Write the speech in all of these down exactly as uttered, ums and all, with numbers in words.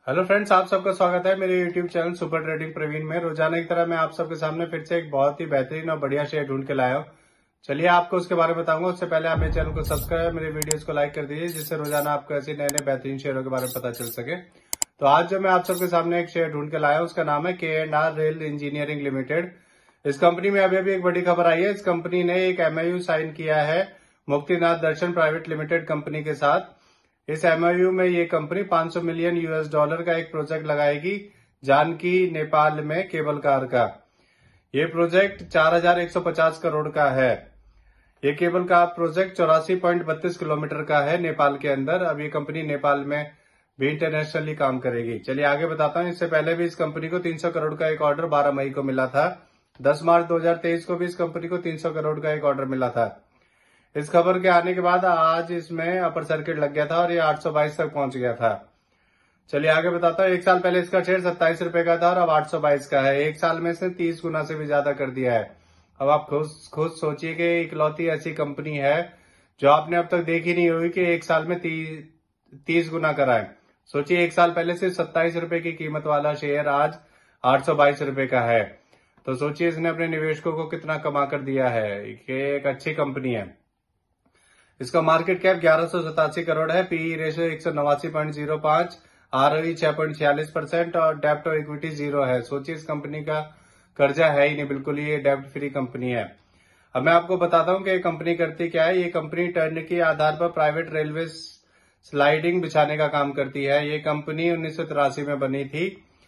Hello friends, आप सबका स्वागत है मेरे YouTube channel super trading Praveen में। रोजाना की तरह मैं आप सबके सामने फिर से एक बहुत ही बेहतरीन और बढ़िया शेयर ढूंढ के लाया हूँ। चलिए आपको उसके बारे में बताऊंगा। उससे पहले आप मेरे चैनल को सब्सक्राइब, मेरे वीडियोस को लाइक कर दीजिए, जिससे रोजाना आपको ऐसे नए नए बेहतरीन शेयरों के बारे में पता चल सके। तो आज जो मैं आप सबके सामने एक शेयर ढूंढ के लाया हूँ, उसका नाम है K and R rail engineering limited. इस कंपनी में अभी अभी एक बड़ी खबर आई है। इस कंपनी ने एक एमओयू साइन किया है Muktinath Darshan private limited company के साथ। इस एमओयू में ये कंपनी पाँच सौ मिलियन यूएस डॉलर का एक प्रोजेक्ट लगाएगी जानकी नेपाल में केबल कार का। ये प्रोजेक्ट चार हजार एक सौ पचास करोड़ का है। ये केबल कार प्रोजेक्ट चौरासी पॉइंट बत्तीस किलोमीटर का है नेपाल के अंदर। अब ये कंपनी नेपाल में भी इंटरनेशनली काम करेगी। चलिए आगे बताता हूँ। इससे पहले भी इस कंपनी को तीन सौ करोड़ का एक ऑर्डर बारह मई को मिला था। दस मार्च दो हजार तेईस को भी इस कंपनी को तीन सौ करोड़ का एक ऑर्डर मिला था। इस खबर के आने के बाद आज इसमें अपर सर्किट लग गया था और ये आठ सौ बाईस तक पहुंच गया था। चलिए आगे बताता हूँ। एक साल पहले इसका शेयर सत्ताईस रुपए का था और अब आठ सौ बाईस का है। एक साल में इसने तीस गुना से भी ज्यादा कर दिया है। अब आप खुद खुद सोचिए कि इकलौती ऐसी कंपनी है जो आपने अब तक देखी नहीं होगी कि एक साल में ती, तीस गुना करा है। सोचिए, एक साल पहले सिर्फ सत्ताईस रुपए की कीमत वाला शेयर आज आठ सौ बाईस रुपए का है। तो सोचिए इसने अपने निवेशकों को कितना कमा कर दिया है। ये एक अच्छी कंपनी है। इसका मार्केट कैप ग्यारह सौ सतासी करोड़ है। पीई रेशियो एक सौ नवासी पॉइंट जीरो पांच, आरओई छह पॉइंट छियालीस परसेंट और डेप्ट टू इक्विटी जीरो है। सोचिए इस कंपनी का कर्जा है ही नहीं, बिल्कुल ये डेप्ट फ्री कंपनी है। अब मैं आपको बताता हूँ कि ये कंपनी करती क्या है। ये कंपनी टर्न के आधार पर प्राइवेट रेलवे स्लाइडिंग बिछाने का काम करती है। ये कंपनी उन्नीस सौ तिरासी में बनी थी।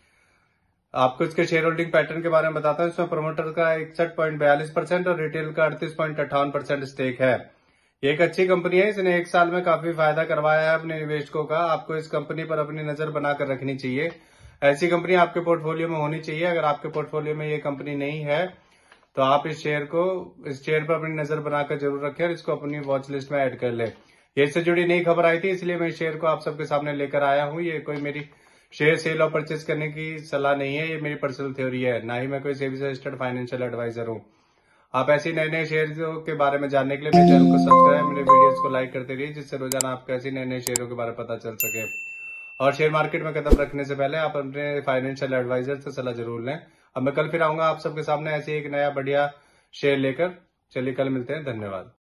आपको इसके शेयर होल्डिंग पैटर्न के बारे में बताता हूँ। इसमें प्रोमोटर का इकसठ पॉइंट बयालीस परसेंट और रिटेल का अड़तीस पॉइंट अट्ठावन परसेंट स्टेक है। ये एक अच्छी कंपनी है। इसने एक साल में काफी फायदा करवाया है अपने निवेशकों का। आपको इस कंपनी पर अपनी नजर बनाकर रखनी चाहिए। ऐसी कंपनी आपके पोर्टफोलियो में होनी चाहिए। अगर आपके पोर्टफोलियो में ये कंपनी नहीं है तो आप इस शेयर को इस शेयर पर अपनी नजर बनाकर जरूर रखें और इसको अपनी वॉच लिस्ट में ऐड कर ले। ये इससे जुड़ी नई खबर आई थी, इसलिए मैं इस शेयर को आप सबके सामने लेकर आया हूँ। ये कोई मेरी शेयर सेल और परचेज करने की सलाह नहीं है। ये मेरी पर्सनल थ्योरी है, ना ही मैं कोई सेबी रजिस्टर्ड फाइनेंशियल एडवाइजर हूँ। आप ऐसे नए नए शेयरों के बारे में जानने के लिए मेरे चैनल को सब्सक्राइब, मेरे वीडियोस को लाइक करते रहिए, जिससे रोजाना आपको ऐसे नए नए शेयरों के बारे में पता चल सके। और शेयर मार्केट में कदम रखने से पहले आप अपने फाइनेंशियल एडवाइजर से सलाह जरूर लें। अब मैं कल फिर आऊंगा आप सबके सामने ऐसे एक नया बढ़िया शेयर लेकर। चलिए कल मिलते हैं। धन्यवाद।